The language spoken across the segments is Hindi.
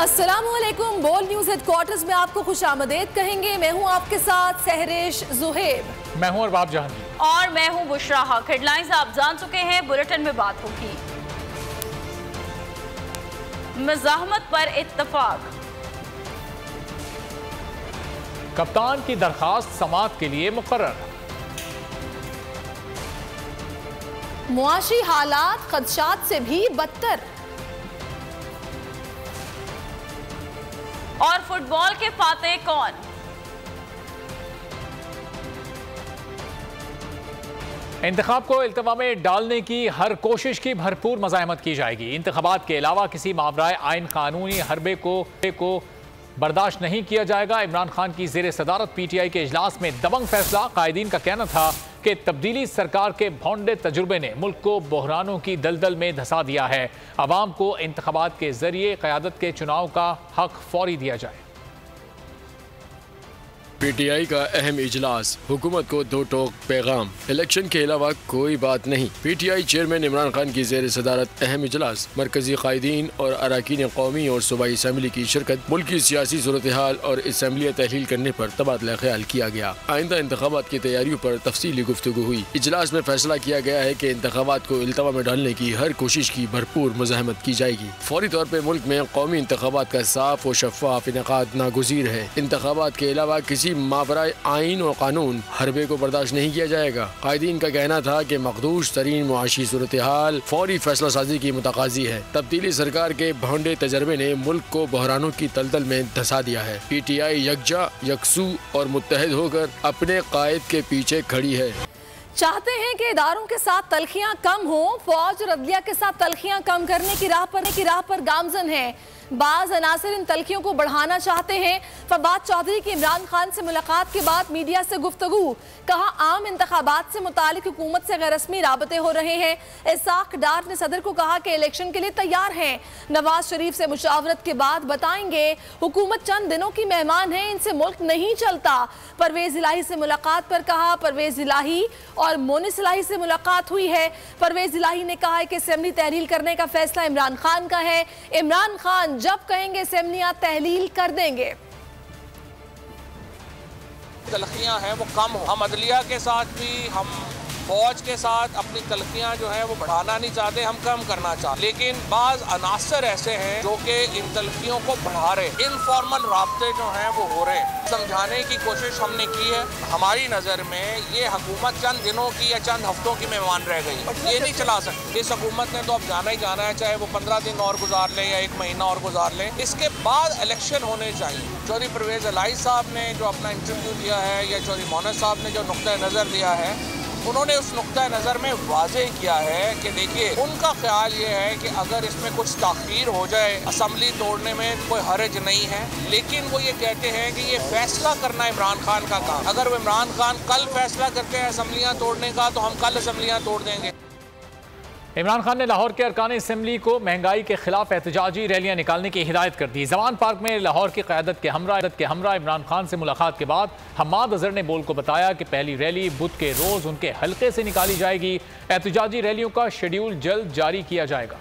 अस्सलामुअलैकुम। बोल न्यूज हेडक्वार्टर्स में आपको खुशामदीद कहेंगे। मैं हूं आपके साथ सहरेश जुहेब। मैं हूं अरबाब जहांगीर और मैं हूं बुशरा हक। हेडलाइंस आप जान चुके हैं, बुलेटिन में बात होगी। मज़ाहमत पर इत्तफाक। कप्तान की दरखास्त समाअत के लिए मुकर्रर। मुआशी हालात खदशात से भी बदतर। और फुटबॉल के फातेह कौन? इंतखाब को इल्तवा में डालने की हर कोशिश की भरपूर मज़ाहमत की जाएगी। इंतखाबात के अलावा किसी मावराए आइन कानूनी हरबे को बर्दाश्त नहीं किया जाएगा। इमरान खान की ज़ेर सदारत PTI के इजलास में दबंग फैसला। कायदीन का कहना था कि तब्दीली सरकार के भौंडे तजुर्बे ने मुल्क को बहरानों की दलदल में धंसा दिया है। अवाम को इंतखाबात के जरिए क़यादत के चुनाव का हक फौरी दिया जाए। PTI का अहम इजलास, हुकूमत को दो टोक पैगाम। इलेक्शन के अलावा कोई बात नहीं। PTI चेयरमैन इमरान खान की ज़ेर सदारत अहम इजलास। मरकजी कायदीन और अरकान कौमी और सूबाई असम्बली की शिरकत। मुल्क की सियासी सूरत हाल और असम्बलियाँ तहलील करने पर तबादला ख्याल किया गया। आइंदा इंतखाबात की तैयारियों पर तफसीली गुफ्तगू हुई। इजलास में फैसला किया गया है कि इंतखाबात को इल्तवा में डालने की हर कोशिश की भरपूर मज़ाहमत की जाएगी। फौरी तौर पर मुल्क में कौमी इंतखाबात का साफ और शफाफ इनेकाद नागुज़ीर है। इंतखाबात के अलावा किसी मावराए आइन और कानून हरबे को बर्दाश्त नहीं किया जाएगा। कायदीन का कहना था कि मखदूश तरीन मुआशी सूरत हाल फौरी फैसला साजी की मुतकाजी है। तब्दीली सरकार के भौंडे तजर्बे ने मुल्क को बहरानों की दलदल में धंसा दिया है। PTI यकजा, यकसू और मुत्तहिद होकर अपने कायद के पीछे खड़ी है। चाहते हैं कि इदारों के साथ तलखियां कम हो, फौज और अदलिया के साथ तलखियां कम करने की राह पर गामजन है। बाज अनासर इन तलखियों को बढ़ाना चाहते हैं। फवाद चौधरी की इमरान खान से मुलाकात के बाद मीडिया से गुफ्तगू। कहा, आम इंतखाबात से मुतालिक हुकूमत से गैर रस्मी राबते हो रहे हैं। इसाक डार ने सदर को कहा कि इलेक्शन के लिए तैयार हैं। नवाज शरीफ से मुशावरत के बाद बताएंगे। हुकूमत चंद दिनों की मेहमान है, इनसे मुल्क नहीं चलता। परवेज इलाही से मुलाकात पर कहा, परवेज इलाही और मोनिस इलाही से मुलाकात हुई है। परवेज इलाही ने कहा है कि असेंबली तहलील करने का फैसला इमरान खान का है। इमरान खान जब कहेंगे असेंबलियां तहलील कर देंगे। तलखियां हैं वो कम हो। हम अदलिया के साथ भी, हम फौज के साथ अपनी तलखियां जो है वो बढ़ाना नहीं चाहते, हम कम करना चाहते। लेकिन बाज अनासर ऐसे हैं जो कि इन तलखियों को बढ़ा रहे। इनफॉर्मल राब्ते जो हैं वो हो रहे हैं। समझाने की कोशिश हमने की है। हमारी नज़र में ये हुकूमत चंद दिनों की या चंद हफ्तों की मेहमान रह गई, बट ये नहीं चला सकती। इस हुकूमत ने तो अब जाना ही जाना है, चाहे वो 15 दिन और गुजार ले या 1 महीना और गुजार ले। इसके बाद इलेक्शन होने चाहिए। चौधरी परवेज इलाही साहब ने जो अपना इंटरव्यू दिया है या चौधरी मोनिस साहब ने जो नुक्ता नज़र दिया है, उन्होंने उस नुक्ता नज़र में वाज़ेह किया है कि देखिए, उनका ख्याल ये है कि अगर इसमें कुछ ताख़ीर हो जाए, असम्बली तोड़ने में कोई हर्ज नहीं है। लेकिन वो ये कहते हैं कि ये फैसला करना इमरान खान का काम। अगर वो इमरान खान कल फैसला करते हैं असम्बलियाँ तोड़ने का, तो हम कल असम्बलियाँ तोड़ देंगे। इमरान खान ने लाहौर के अरकान असम्बली को महंगाई के खिलाफ एहतजाजी रैलियां निकालने की हिदायत कर दी। जवान पार्क में लाहौर की क़यादत के हमरा इमरान खान से मुलाकात के बाद हम्माद अजहर ने बोल को बताया कि पहली रैली बुध के रोज़ उनके हल्के से निकाली जाएगी। एहतजाजी रैलियों का शेड्यूल जल्द जारी किया जाएगा।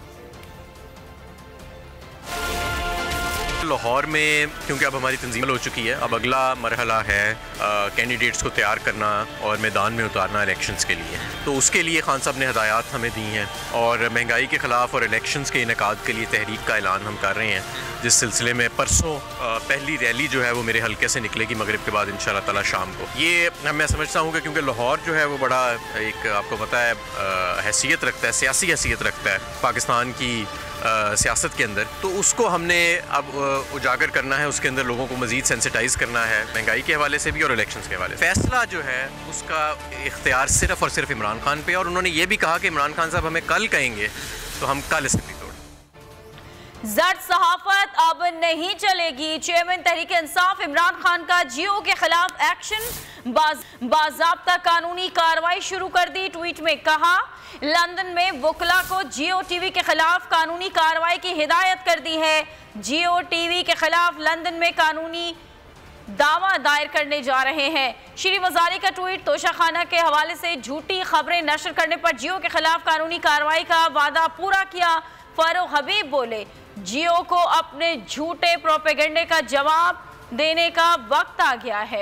लाहौर में क्योंकि अब हमारी तंजीम हो चुकी है, अब अगला मरहला है कैंडिडेट्स को तैयार करना और मैदान में उतारना इलेक्शंस के लिए। तो उसके लिए खान साहब ने हदायत हमें दी हैं और महंगाई के ख़िलाफ़ और इलेक्शंस के इनेकाद के लिए तहरीक का ऐलान हम कर रहे हैं, जिस सिलसिले में परसों पहली रैली जो है वो मेरे हल्के से निकलेगी मगरिब के बाद इंशाल्लाह ताला शाम को। ये मैं समझता हूँ कि क्योंकि लाहौर जो है वो बड़ा एक आपको पता है हैसियत रखता है, सियासी हैसियत रखता है पाकिस्तान की सियासत के अंदर, तो उसको हमने अब उजागर करना है, उसके अंदर लोगों को मज़ीद सेंसिटाइज़ करना है महंगाई के हवाले से भी और इलेक्शंस के हवाले से। फैसला जो है उसका इख्तियार सिर्फ़ और सिर्फ इमरान खान पे, और उन्होंने ये भी कहा कि इमरान खान साहब हमें कल कहेंगे तो हम कल असेंबली तोड़। जर्द सहाफत अब नहीं चलेगी। चेयरमैन तहरीक इंसाफ इमरान खान का जियो के खिलाफ एक्शन। बाज़ाब्ता कानूनी कार्रवाई शुरू कर दी। ट्वीट में कहा, लंदन में वकला को जियो टीवी के खिलाफ कानूनी कार्रवाई की हिदायत कर दी है। जियो टीवी के खिलाफ लंदन में कानूनी दावा दायर करने जा रहे हैं। श्री वज़ारी का ट्वीट, तोशाखाना के हवाले से झूठी खबरें नशर करने पर जियो के खिलाफ कानूनी कार्रवाई का वादा पूरा किया। फारूक हबीब बोले, जियो को अपने झूठे प्रोपेगेंडे का जवाब देने का वक्त आ गया है।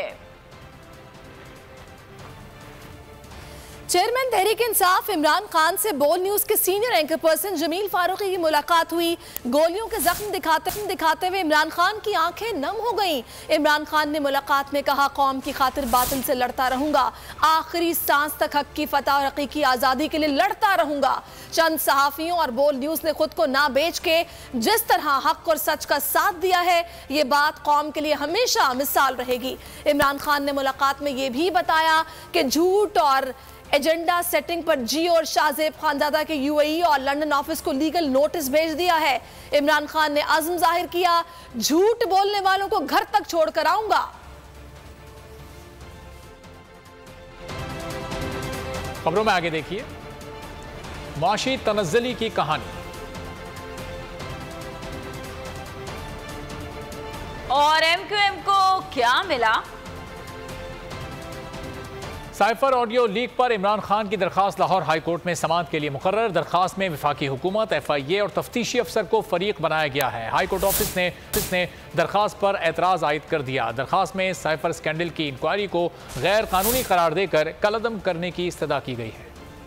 चेयरमैन तहरीक इंसाफ इमरान खान से बोल न्यूज के senior anchor person Jameel Farooqui की मुलाकात हुई। गोलियों के जख्म दिखाते हुए इमरान खान की आंखें नम हो गईं। इमरान खान ने मुलाकात में कहा, कौम की खातिर बातिल से लड़ता रहूंगा, आखिरी सांस तक हक की फतह और हकीकी आज़ादी के लिए लड़ता रहूंगा। चंद सहाफियों और बोल न्यूज ने खुद को ना बेच के जिस तरह हक और सच का साथ दिया है, ये बात कौम के लिए हमेशा मिसाल रहेगी। इमरान खान ने मुलाकात में ये भी बताया कि झूठ और एजेंडा सेटिंग पर जियो और शाहजेब खानजादा के यूएई और लंदन ऑफिस को लीगल नोटिस भेज दिया है। इमरान खान ने अज़्म जाहिर किया, झूठ बोलने वालों को घर तक छोड़कर आऊंगा। खबरों में आगे देखिए, मुआशी तनज़्ज़ुली की कहानी। और एमक्यूएम को क्या मिला? साइफर ऑडियो लीक पर इमरान खान की दरखास्त लाहौर हाई कोर्ट में समाअत के लिए मुकर्रर। दरखास्त में वफाकी हुकूमत, FIA और तफ्तीशी अफसर को फरीक बनाया गया है। हाई कोर्ट ऑफिस ने दरखास्त पर एतराज़ आयद कर दिया। दरखास्त में साइफर स्कैंडल की इंक्वायरी को गैर कानूनी करार देकर कलअदम करने की इस्तदा की गई है।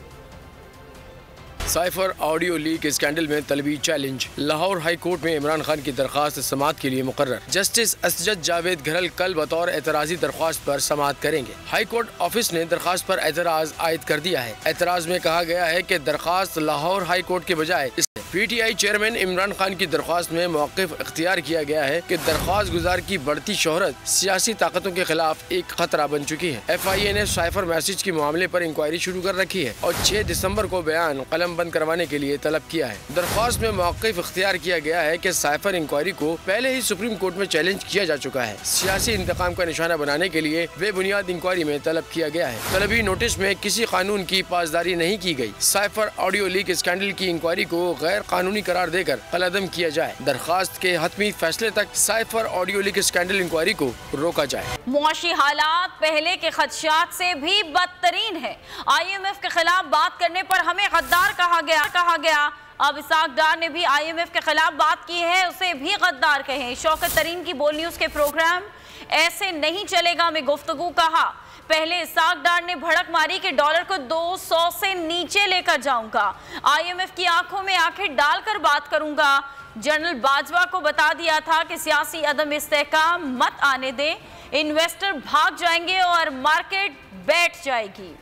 साइफर ऑडियो लीक स्कैंडल में तलबी चैलेंज। लाहौर हाई कोर्ट में इमरान खान की दरखास्त समाअत के लिए मुकर्रर। जस्टिस असजद जावेद घरल कल बतौर एतराजी दरख्वास्त पर समाअत करेंगे। हाई कोर्ट ऑफिस ने दरखास्त पर एतराज आयद कर दिया है। एतराज में कहा गया है कि दरखास्त लाहौर हाई कोर्ट के बजाय PTI चेयरमैन इमरान खान की दरख्वास्त में मौक़िफ़ इख्तियार किया गया है कि दरख्वास्त गुजार की बढ़ती शोहरत सियासी ताकतों के खिलाफ एक खतरा बन चुकी है। FIA ने साइफर मैसेज के मामले पर इंक्वायरी शुरू कर रखी है और 6 दिसंबर को बयान कलम बंद करवाने के लिए तलब किया है। दरख्वास्त में मौक़िफ़ इख्तियार किया गया है कि साइफर इंक्वायरी को पहले ही सुप्रीम कोर्ट में चैलेंज किया जा चुका है। सियासी इंतकाम का निशाना बनाने के लिए बेबुनियाद इंक्वायरी में तलब किया गया है। तलबी नोटिस में किसी कानून की पासदारी नहीं की गई। साइफर ऑडियो लीक स्कैंडल की इंक्वायरी को गैर कानूनी करार देकर कलअदम किया जाए। दरखास्त के हतमी फैसले तक cipher audio leak scandal inquiry को रोका जाए। मुआशी हालात पहले के खदशात से भी बदतरीन है। IMF के खिलाफ बात करने पर हमें गद्दार कहा गया। अब इसाक डार ने भी IMF के खिलाफ बात की है, उसे भी गद्दार कहें। शौकत तरीन की बोल न्यूज के प्रोग्राम ऐसे नहीं चलेगा में गुफ्तगू कहा। पहले इसाक डार ने भड़क मारी कि डॉलर को 200 से नीचे लेकर जाऊंगा, IMF की आंखों में आंखें डालकर बात करूंगा। जनरल बाजवा को बता दिया था कि सियासी अदम इस्तेहकाम मत आने दे, इन्वेस्टर भाग जाएंगे और मार्केट बैठ जाएगी।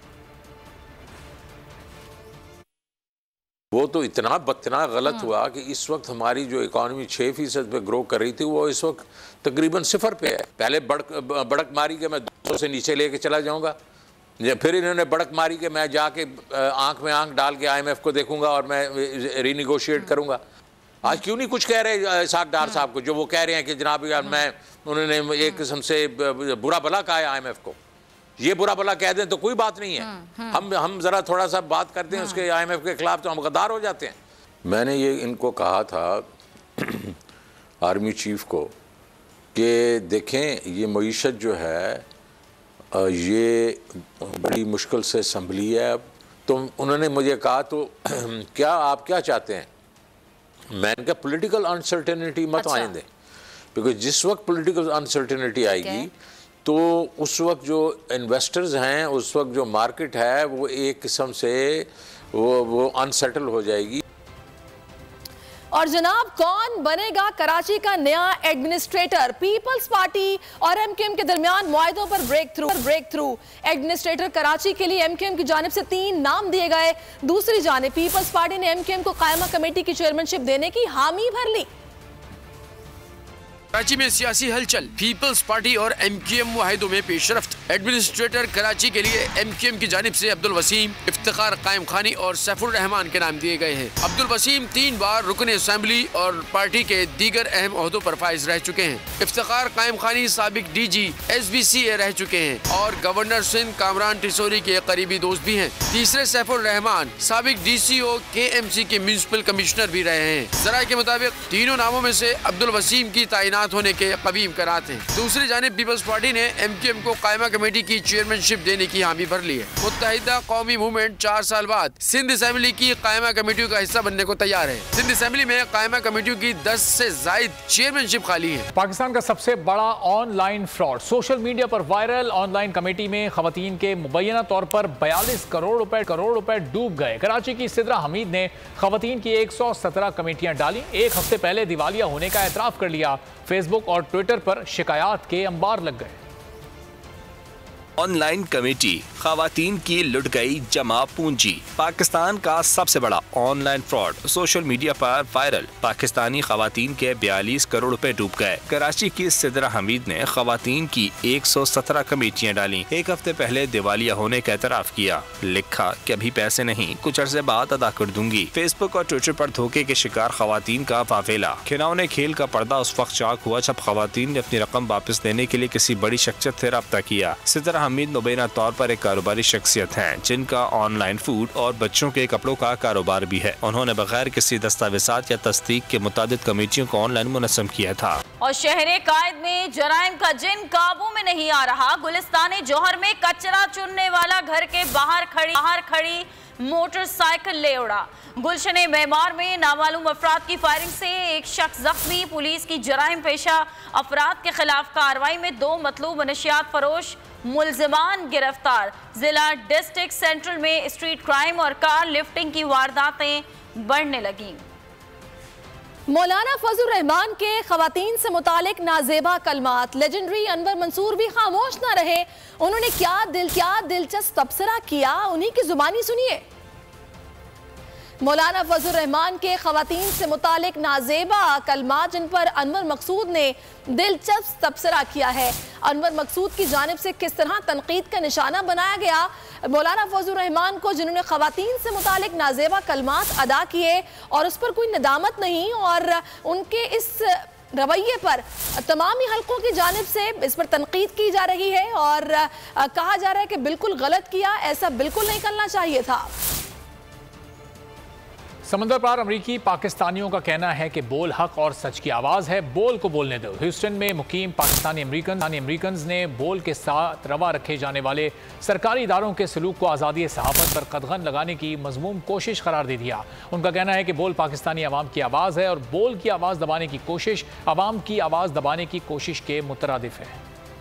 वो तो इतना गलत हुआ कि इस वक्त हमारी जो इकॉनमी 6% पे ग्रो कर रही थी वो इस वक्त तकरीबन 0 पे है। पहले बड़क मारी के मैं 200 से नीचे लेके चला जाऊंगा, फिर इन्होंने बड़क मारी के मैं जाके आंख में आंख डाल के IMF को देखूंगा और मैं रीनिगोशिएट करूंगा। आज क्यों नहीं कुछ कह रहे इसाक डार साहब को, जो वो कह रहे हैं कि जनाब यार उन्होंने एक किस्म से बुरा भला कहा है IMF को। ये बुरा भला कह दें तो कोई बात नहीं है, हम जरा थोड़ा सा बात करते हैं उसके IMF के खिलाफ तो हम गद्दार हो जाते हैं। मैंने ये इनको कहा था आर्मी चीफ को कि देखें ये मईशत जो है ये बड़ी मुश्किल से संभली है। अब तो उन्होंने मुझे कहा तो क्या आप क्या चाहते हैं? मैंने कहा पॉलिटिकल अनसर्टेनिटी मत आने दें, क्योंकि जिस वक्त पॉलिटिकल अनसर्टेनिटी आएगी तो उस वक्त जो इन्वेस्टर्स हैं, उस वक्त जो मार्केट है वो एक किस्म से वो अनसेटल हो जाएगी। और जनाब, कौन बनेगा कराची का नया एडमिनिस्ट्रेटर? पीपल्स पार्टी और MQM के दरमियान मुआहदों पर ब्रेक थ्रू। एडमिनिस्ट्रेटर कराची के लिए MQM की जानिब से 3 नाम दिए गए। दूसरी जानिब पीपल्स पार्टी ने MQM को कायमा कमेटी की चेयरमैनशिप देने की हामी भर ली। कराची में सियासी हलचल, पीपल्स पार्टी और MQM मुआहिदों में पेशरफ्त। एडमिनिस्ट्रेटर कराची के लिए MQM की जानिब से अब्दुल वसीम, इफ्तिखार कायम खानी और सैफुर रहमान के नाम दिए गए हैं। अब्दुल वसीम 3 बार रुकन असेंबली और पार्टी के दीगर अहम ओहदों पर फाइज रह चुके हैं। इफ्तिखार कायम खानी साबिक DG SBCA रह चुके हैं और गवर्नर सिंध कामरान टिसोरी के करीबी दोस्त भी हैं। तीसरे सैफुर रहमान साबिक DCO KMC के म्यूनिसिपल कमिश्नर भी रहे हैं। जराये के मुताबिक तीनों नामों में से अब्दुल वसीम की तैनात होने के कबीम करात हैं। दूसरी जानिब पीपल्स पार्टी ने MQM को कायमा कमेटी की चेयरमैनशिप देने की हामी भर ली है। मुत्तहिदा कौमी मूवमेंट 4 साल बाद सिंध असेंबली की कायमा कमेटियों का हिस्सा बनने को तैयार है। सिंध असेंबली में कायमा कमेटियों की 10 से जायद चेयरमैनशिप खाली है। पाकिस्तान का सबसे बड़ा ऑनलाइन फ्रॉड सोशल मीडिया पर वायरल। ऑनलाइन कमेटी में खवातीन के मुबैना तौर पर 42 करोड़ रुपए डूब गए। कराची की सिद्रा हमीद ने खवातीन की 117 कमेटियां डाली। एक हफ्ते पहले दिवालिया होने का एतराफ कर लिया। फेसबुक और ट्विटर पर शिकायत के अंबार लग गए। ऑनलाइन कमेटी खवातीन की लुट गई जमा पूंजी। पाकिस्तान का सबसे बड़ा ऑनलाइन फ्रॉड सोशल मीडिया पर वायरल। पाकिस्तानी खवातीन के 42 करोड़ रुपए डूब गए। कराची की सिद्रा हमीद ने खवातीन की 117 कमेटियां डाली। एक हफ्ते पहले दिवालिया होने का एतराफ किया। लिखा कि अभी पैसे नहीं, कुछ अर्से बाद अदा कर दूंगी। फेसबुक और ट्विटर पर धोखे के शिकार खवातीन का वावेला। खिलौने खेल का पर्दा उस वक्त चाक हुआ जब खवातीन ने अपनी रकम वापस देने के लिए किसी बड़ी शख्सियत से रब्ता किया। सिद्रा हमीद मुबैना तौर पर एक कारोबारी शख्सियत हैं जिनका ऑनलाइन फूड और बच्चों के कपड़ों का कारोबार भी है। उन्होंने बगैर किसी दस्तावेजात या तस्दीक के मुताबिक कमेटियों को ऑनलाइन मुनज़्ज़म किया था। और शहर कायद में जराइम का जिन काबू में नहीं आ रहा। गुलिस्तान जौहर में कचरा चुनने वाला घर के बाहर खड़ी मोटरसाइकिल ले उड़ा। गुलशन मेमार में नामालूम अफराद की फायरिंग से एक शख्स जख्मी। पुलिस की जराइम पेशा अफराद के खिलाफ कार्रवाई में 2 मतलूब नशियात फरोश मुल्जिमान गिरफ्तार। जिला डिस्ट्रिक्ट सेंट्रल में स्ट्रीट क्राइम और कार लिफ्टिंग की वारदातें बढ़ने लगी। मौलाना फजलुर रहमान के खवातीन से मुतालिक नाजेबा कलमात। लेजेंडरी अनवर मंसूर भी खामोश ना रहे। उन्होंने क्या दिलचस्प तबसरा किया, उन्हीं की जुबानी सुनिए। मौलाना फजलुर रहमान के खवातीन से मुतालिक नाजेबा कलमात जिन पर अनवर मकसूद ने दिलचस्प तबसरा किया है। अनवर मकसूद की जानिब से किस तरह तनकीद का निशाना बनाया गया। मौलाना फजलुर रहमान को जिन्होंने खवातीन से मुतालिक नाजेबा कलमात अदा किए और उस पर कोई नदामत नहीं, और उनके इस रवैये पर तमामी हलकों की जानिब से इस पर तनकीद की जा रही है और कहा जा रहा है कि बिल्कुल गलत किया, ऐसा बिल्कुल नहीं करना चाहिए था। समंदर पार अमरीकी पाकिस्तानियों का कहना है कि बोल हक और सच की आवाज़ है, बोल को बोलने दो। ह्यूस्टन में मुकीम पाकिस्तानी अमरीकन ने बोल के साथ रवा रखे जाने वाले सरकारी इदारों के सलूक को आज़ादी सहाफ़त पर कदगन लगाने की मज़मूम कोशिश करार दे दिया। उनका कहना है कि बोल पाकिस्तानी अवाम की आवाज़ है और बोल की आवाज़ दबाने की कोशिश अवाम की आवाज़ दबाने की कोशिश के मुतरादिफ है।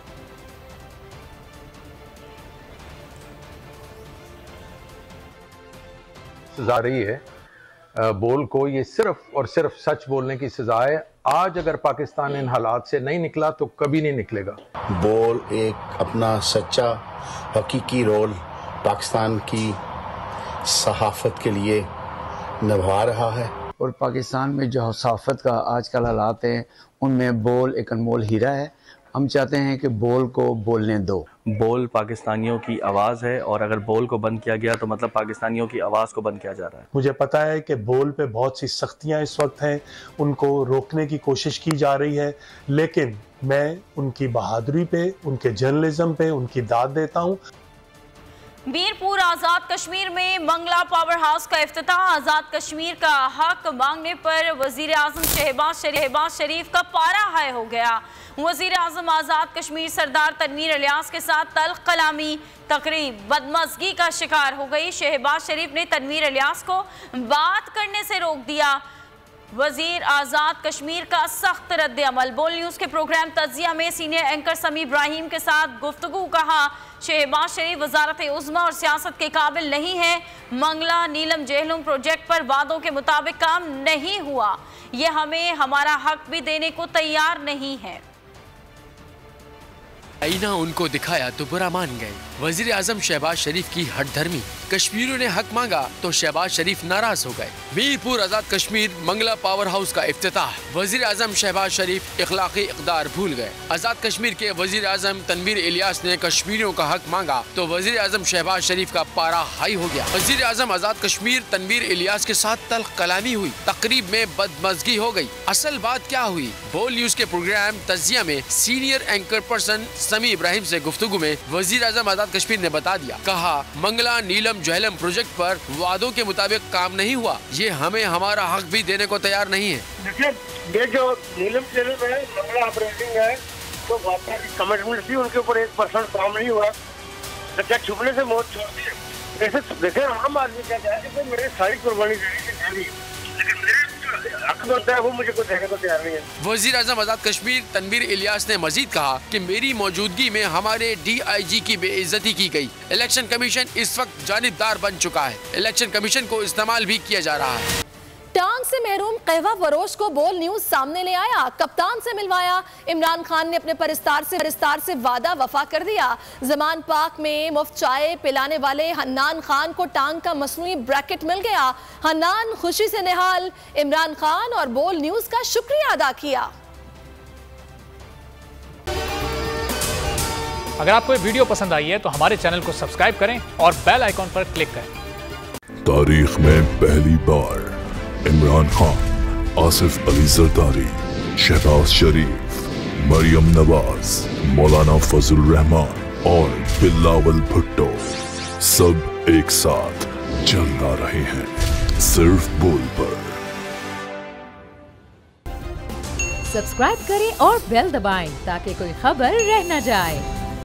सजा रही है बोल को, ये सिर्फ और सिर्फ सच बोलने की सजा है। आज अगर पाकिस्तान इन हालात से नहीं निकला तो कभी नहीं निकलेगा। बोल एक अपना सच्चा हकीकी रोल पाकिस्तान की सहाफ़त के लिए निभा रहा है। और पाकिस्तान में जो सहाफ़त का आजकल हालात हैं उनमें बोल एक अनमोल हीरा है। हम चाहते हैं कि बोल को बोलने दो। बोल पाकिस्तानियों की आवाज़ है और अगर बोल को बंद किया गया तो मतलब पाकिस्तानियों की आवाज़ को बंद किया जा रहा है। मुझे पता है कि बोल पे बहुत सी सख्तियां इस वक्त हैं, उनको रोकने की कोशिश की जा रही है, लेकिन मैं उनकी बहादुरी पे, उनके जर्नलिज्म पे उनकी दाद देता हूँ। मीरपुर आज़ाद कश्मीर में मंगला पावर हाउस का इफ्तिताह। आज़ाद कश्मीर का हक मांगने पर वज़ीर आज़म शहबाज शरीफ का पारा हाई हो गया। वज़ीर आज़म आज़ाद कश्मीर सरदार तनवीर इलियास के साथ तल्ख कलामी तकरीब बदमज़गी का शिकार हो गई। शहबाज शरीफ ने तनवीर इलियास को बात करने से रोक दिया। वज़ीर आज़ाद कश्मीर का सख्त रद्द अमल। बोल न्यूज़ के प्रोग्राम तजिया में सीनियर एंकर समी इब्राहिम के साथ गुफ्तगू। कहा शहबाज शरीफ वजारत उज़्मा और सियासत के काबिल नहीं है। मंगला नीलम जेहलम प्रोजेक्ट पर वादों के मुताबिक काम नहीं हुआ, ये हमें हमारा हक भी देने को तैयार नहीं है। आईना उनको दिखाया तो बुरा मान गए। वजीर आजम शहबाज शरीफ की हठधर्मी। कश्मीरियों ने हक मांगा तो शहबाज शरीफ नाराज हो गए। मीरपुर आजाद कश्मीर मंगला पावर हाउस का इफ्तिताह। वजीर आजम शहबाज शरीफ इखलाकी इक़दार भूल गए। आजाद कश्मीर के वजीर आजम तनवीर इलियास ने कश्मीरियों का हक मांगा तो वजीर आजम शहबाज शरीफ का पारा हाई हो गया। वजीर आजम आजाद कश्मीर तनवीर इलियास के साथ तल्ख कलामी हुई। तकरीब में बदमज़गी हो गई। असल बात क्या हुई? बोल न्यूज के प्रोग्राम तजिया में सीनियर एंकर पर्सन समी इब्राहिम से गुफ्तगू में वजीर आजम आजाद कश्मीर ने बता दिया। कहा मंगला नीलम जहलम प्रोजेक्ट पर वादों के मुताबिक काम नहीं हुआ, ये हमें हमारा हक भी देने को तैयार नहीं है। देखिए, ये जो नीलम जहलम है, मंगला ऑपरेटिंग है, तो वापस की कमिटमेंट थी उनके ऊपर 1% काम नहीं हुआ, तो क्या छुपने से मौत छोड़ दी? जैसे देखे आम आदमी क्या चाहे कि मेरे सारी कुर्बानी देनी थी, लेकिन मेरे हक बनता है वो मुझे को देने को तैयार नहीं है। वज़ीर आज़म आज़ाद कश्मीर तनवीर इलियास ने मजीद कहा कि मेरी मौजूदगी में हमारे DIG की बेइज्जती की गई। इलेक्शन कमीशन इस वक्त जानिबदार बन चुका है, इलेक्शन कमीशन को इस्तेमाल भी किया जा रहा है। टांग से महरूम कहवा फरोश को बोल न्यूज सामने ले आया, कप्तान से मिलवाया। इमरान खान ने अपने परिस्तार से वादा वफा कर दिया। जमान पाक में मुफ्त चाय पिलाने वाले हन्नान खान को टांग का मसनूई ब्रैकेट मिल गया। हन्नान खुशी से निहाल, इमरान खान और बोल न्यूज का शुक्रिया अदा किया। अगर आपको ये वीडियो पसंद आई है तो हमारे चैनल को सब्सक्राइब करें और बेल आइकॉन पर क्लिक करें। तारीख में पहली बार इमरान खान, आसिफ अली जरदारी, शहबाज शरीफ, मरियम नवाज, मौलाना फजल रहमान और बिलावल भुट्टो सब एक साथ जलना रहे हैं सिर्फ बोल पर। सब्सक्राइब करें और बेल दबाएं ताकि कोई खबर रह न जाए।